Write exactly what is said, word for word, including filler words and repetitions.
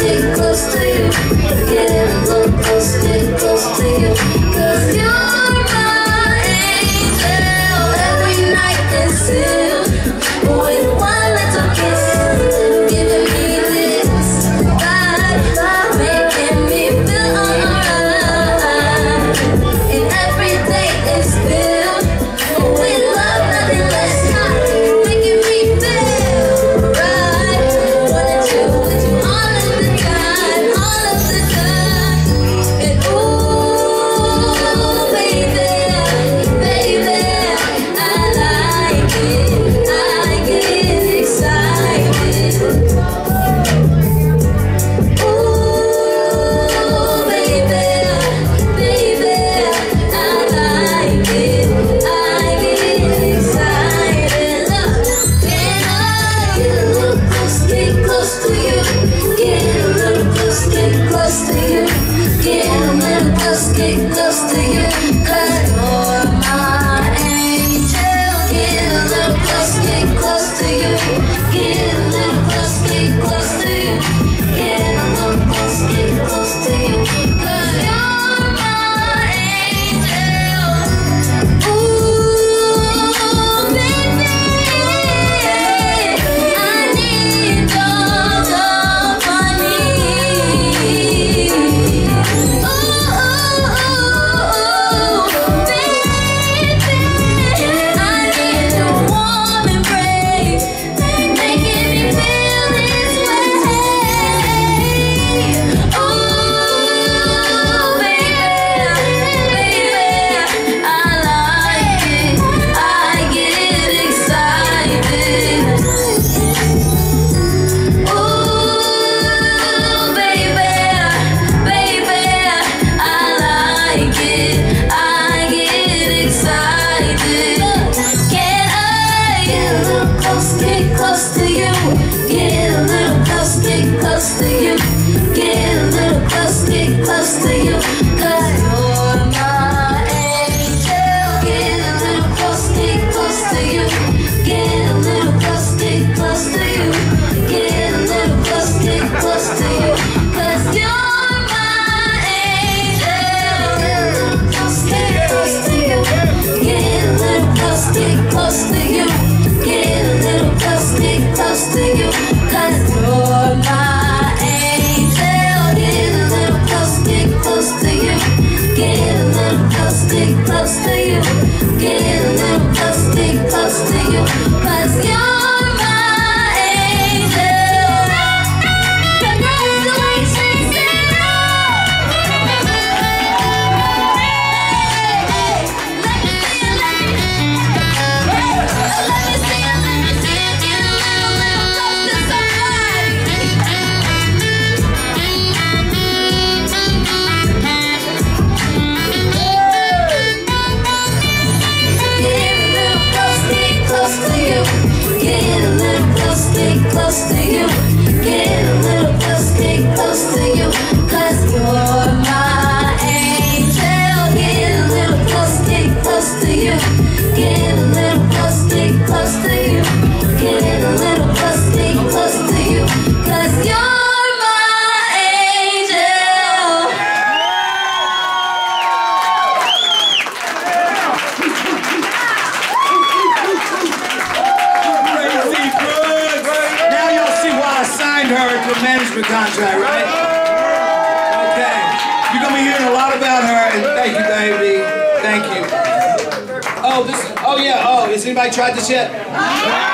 get close to you, get a little close, get close to you, 'cause you're my angel. Every night is sealed with one little kiss, giving me this vibe, making me feel alright. And every day is filled with love, nothing less, making me feel right. Wanted you with you all of the time, all of the time. And ooh, baby, baby, I like it, I get excited. Ooh, baby, baby, I like it, I get excited. Look, can I get a little close, get close to you, get a little close, get close to you, get a little close, get close to you, 'cause you're my angel. Get a little close, get close to you, get a little close, get close to you, get a little close, get close to you, 'cause you're my angel. Ooh, baby, I need your company. Ooh, baby, I need your warm embrace, making me feel this way. Ooh, baby, baby, I like it, I get excited. Ooh, baby, baby, I like it, I get excited. Can I get a little close, get close to you, get a little close, get close to you, get a little close, get close to you, 'cause you're my angel. Get a little close, get close to you, get a little close, get close to you, get a little close, get close to you, 'cause you're my angel. Get a little close, get close to you, get a little close, get close to you, get a little close, get close to you, 'cause you're my angel. Get a little close, get close to you, get a little close, get close to you, get a little close, get close to you, 'cause you're my angel. Congratulations, Sarah! Hey, let me see you, let me see you, let me see you, let me see you get a little, little close to somebody. Get a little close, get close to you, get a little close, get close to you, get a little close, get close to you, 'cause you're my angel. Get a little close, get close to you, get a little close, get close to you, get a little close, get close to you, 'cause you're my angel. Crazy good. Now y'all see why I signed her to a management contract, right? Okay. You're gonna be hearing a lot about her, and thank you, baby. Thank you. Oh, this. Oh yeah. Oh, has anybody tried this yet?